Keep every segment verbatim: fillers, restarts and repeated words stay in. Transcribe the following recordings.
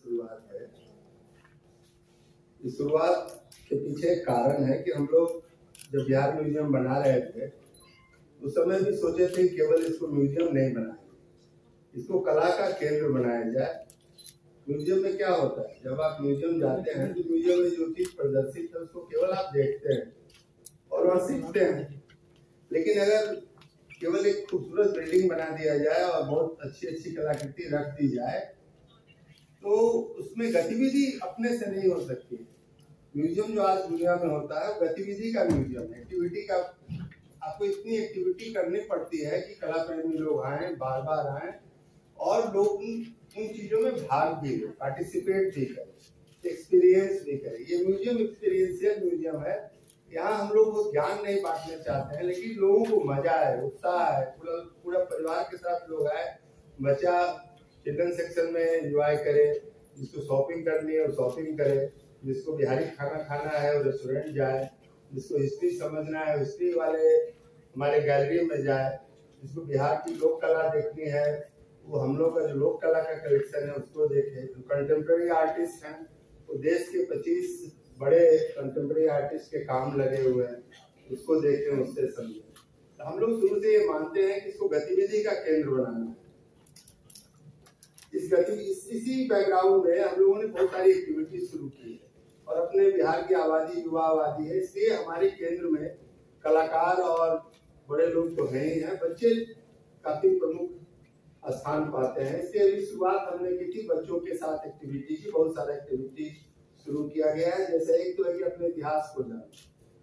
शुरुआत है। इस शुरुआत के पीछे एक कारण है कि हम लोग जब बिहार म्यूजियम बना रहे थे उस समय भी सोचे थे केवल इसको म्यूजियम नहीं बनाएंगे, इसको कला का केंद्र बनाया जाए। म्यूजियम में क्या होता है, जब आप म्यूजियम जाते हैं तो म्यूजियम में जो चीज प्रदर्शित है उसको केवल आप देखते हैं और वह सीखते हैं। लेकिन अगर केवल एक खूबसूरत बिल्डिंग बना दिया जाए और बहुत अच्छी अच्छी कलाकृति रख दी जाए तो उसमें गतिविधि अपने से नहीं हो सकती। म्यूजियम जो आज दुनिया में होता है गतिविधि का म्यूजियम है, एक्टिविटी का। आपको इतनी एक्टिविटी करनी पड़ती है कि कला प्रेमी लोग आए, बार बार आए और लोग उन, उन चीजों में भाग भी ले, पार्टिसिपेट भी करें, एक्सपीरियंस भी करें। ये म्यूजियम एक्सपीरियंशियल म्यूजियम है। यहाँ हम लोग वो ज्ञान नहीं बांटना चाहते हैं, लेकिन लोगों को मजा है, उत्साह है, पूरा पूरा परिवार के साथ लोग आए। बच्चा चिल्ड्रन सेक्शन में एंजॉय करे, जिसको शॉपिंग करनी है वो शॉपिंग करे, जिसको बिहारी खाना खाना है वो रेस्टोरेंट जाए, जिसको हिस्ट्री समझना है हिस्ट्री वाले हमारे गैलरी में जाए, जिसको बिहार की लोक कला देखनी है वो हम लोग का जो लोक कला का कलेक्शन है उसको देखे। जो कंटेम्प्रेरी आर्टिस्ट हैं वो देश के पच्चीस बड़े कंटेम्प्रेरी आर्टिस्ट के काम लगे हुए हैं, उसको देखें, उससे समझें। तो हम लोग शुरू से ये मानते हैं कि इसको गतिविधि का केंद्र बनाना है। इस गति इस, इसी बैकग्राउंड में हम लोगों ने बहुत सारी एक्टिविटी शुरू की है और अपने बिहार की आबादी युवा आबादी है, इसलिए हमारे केंद्र में कलाकार और बड़े लोग तो हैं ही हैं, बच्चे काफी प्रमुख स्थान पाते हैं। इसलिए अभी शुरुआत हमने की थी बच्चों के साथ एक्टिविटी की। बहुत सारा एक्टिविटी शुरू किया गया है। जैसे एक तो है कि अपने इतिहास को जाने।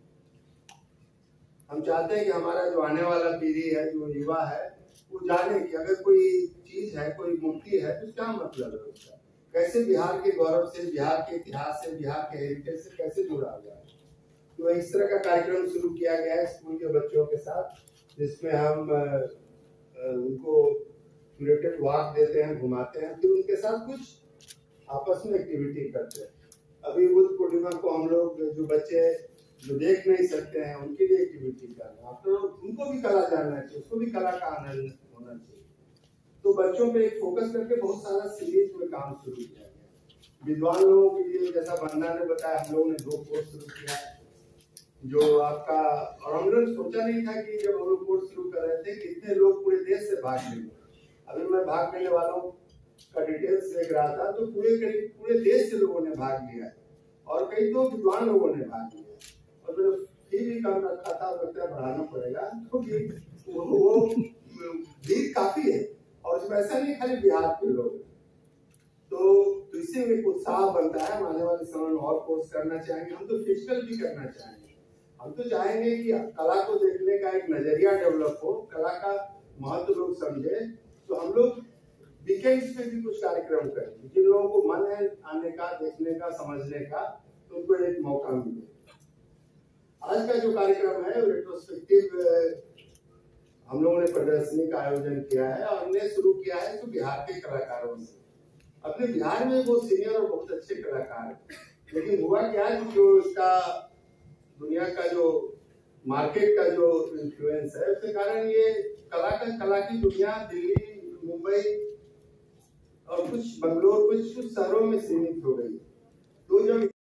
हम चाहते हैं कि हमारा जो आने वाला पीढ़ी है, जो युवा है, वो जाने कि अगर कोई चीज है, कोई मूर्ति है तो क्या मतलब है उसका, कैसे बिहार के गौरव से, बिहार के इतिहास से, बिहार के हेरिटेज से कैसे जुड़ा हुआ है। तो इस तरह का कार्यक्रम शुरू किया गया है स्कूल के बच्चों के साथ, जिसमें हम उनको क्यूरेटेड वॉक देते हैं, घुमाते हैं, फिर उनके साथ कुछ आपस में एक्टिविटी करते हैं। अभी बुद्ध पूर्णिमा को हम लोग जो बच्चे जो देख नहीं सकते हैं उनके लिए एक्टिविटी कर रहे हैं, तो उनको भी कला जानना चाहिए, उसको भी कला का आनंद होना चाहिए। तो बच्चों पे एक फोकस करके बहुत सारा सीरीज में काम शुरू किया गया। विद्वान लोगों के लिए जैसा वंदना ने बताया, हम लोगों ने दो कोर्स शुरू किया है जो आपका, और हम लोग सोचा नहीं था कि जब हम लोग कोर्स शुरू कर रहे थे कि इतने लोग पूरे देश से भाग लेंगे। अभी मैं भाग लेने वालों का डिटेल्स देख रहा था तो पूरे करीब पूरे देश से लोगों ने भाग लिया है और कई तो विद्वान लोगों ने भाग लिया और मैंने फी भी कम रखा था, लगता है बढ़ाना पड़ेगा क्योंकि तो वो भीड़ काफी है और उसमें ऐसा नहीं खाली बिहार के लोग। तो, तो इससे एक उत्साह बनता है। हम आने वाले समय में और कोर्स करना चाहेंगे, हम तो फिजिकल भी करना चाहेंगे। हम तो चाहेंगे कि कला को देखने का एक नजरिया डेवलप हो, कला का महत्व लोग समझे। तो हम लोग वीकेंड्स पे भी कुछ कार्यक्रम करेंगे, जिन लोगों को मन है आने का, देखने का, समझने का, तो उनको एक मौका मिले। आज का जो कार्यक्रम है रेट्रोस्पेक्टिव हम लोगों ने प्रदर्शनी का आयोजन किया है और हमने शुरू किया है तो बिहार के कलाकारों से। अपने बिहार में वो सीनियर और बहुत अच्छे कलाकार हैं, लेकिन हुआ क्या है जो इसका दुनिया का जो मार्केट का जो इन्फ्लुएंस है उसके कारण ये कला का कला की दुनिया दिल्ली, मुंबई और कुछ बंगलोर, कुछ कुछ शहरों में सीमित हो गई। तो जब